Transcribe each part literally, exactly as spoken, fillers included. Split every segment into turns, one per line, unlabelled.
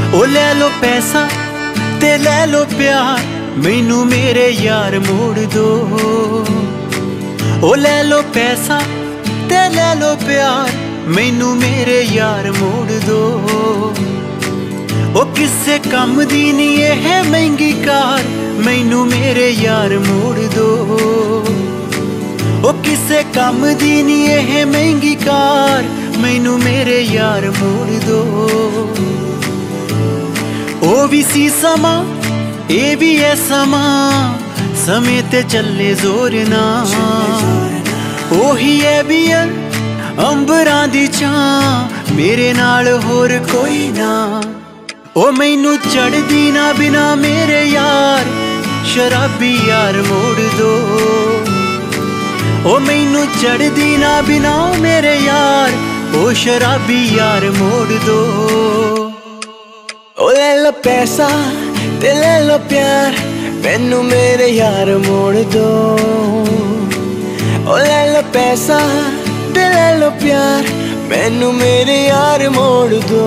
ओ ले लो पैसा ते ले लो प्यार, मैनू मेरे यार मोड़ दो। ओ ले लो पैसा ते ले लो प्यार, मैनू मेरे यार मोड़ दो। ओ किसे कम दी नी एह महंगी कार, मैनू मेरे यार मोड़ दो। ओ किसे कम दी नी एह महंगी कार, मैनू मेरे यार मोड़ दो। ओ भी सी समा ए भी है समा, समय ते चले जोर ना। ओही है बियर अंबरां दी छां, मेरे नाल होर कोई ना। ओ मैनू चढ़दी ना बिना मेरे यार, शराबी यार मोड़ दो। ओ मैनू चढ़दी ना बिना मेरे यार, ओ शराबी यार मोड़ दो।
ओ ले लो पैसा ते ले लो प्यार, मैनू मेरे यार मोड़ दो। ओ ले लो पैसा ते ले लो प्यार, मैनू मेरे यार मोड़ दो।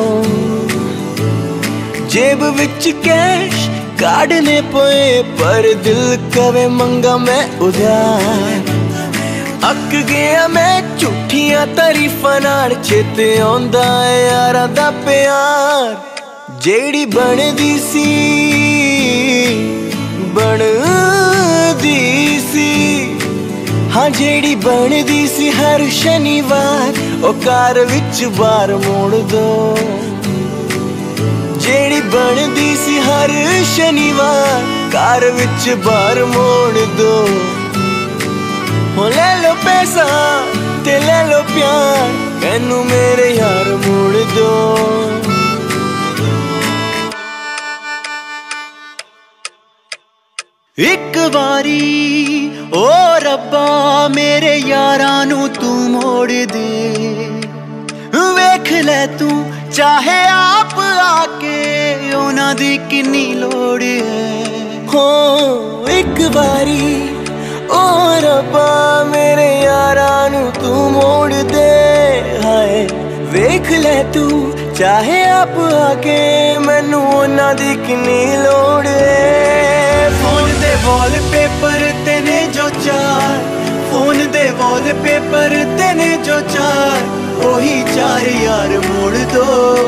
जेब विच कैश काढ़ने पे, पर दिल कवे मंगा मैं उधार। अक गया मैं झूठियां तारीफां नाल, चेते आउंदा है यारां दा प्यार। जेड़ी बनदी सी बनदी सी, हाँ जेड़ी बनदी सी हर शनिवार, ओ कार विच बार मोड़ दो। जेड़ी बनदी सी हर शनिवार, कार विच बार मोड़ दो। हो ले लो पैसा ते ले लो प्यार, मैनू मेरे यार मोड़ दो।
एक बारी ओ रब्बा मेरे यारां नू तू मोड़ दे। वेख ले तू चाहे आप आके, उन्हां दी किन्नी लोड़ है।
हो एक बारी ओ रब्बा मेरे यारां नू तू मोड़ दे। हाय वेख ले तू चाहे आप आके, मैनू उन्हां दी किन्नी लोड़ है।
फोन दे वॉलपेपर तेने जो चार, फोन दे वॉलपेपर तेने जो चार, वही चार यार मोड़ दो।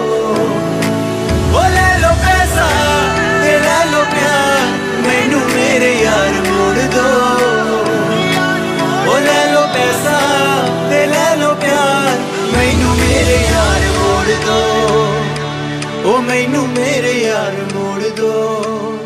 ओ ले लो पैसा ते ले लो प्यार, मैनू मेरे यार मोड़ दो। ओ ले लो पैसा ते ले लो प्यार, मैनू मेरे यार मोड़ दो। ओ मैनू मेरे यार मोड़ दो।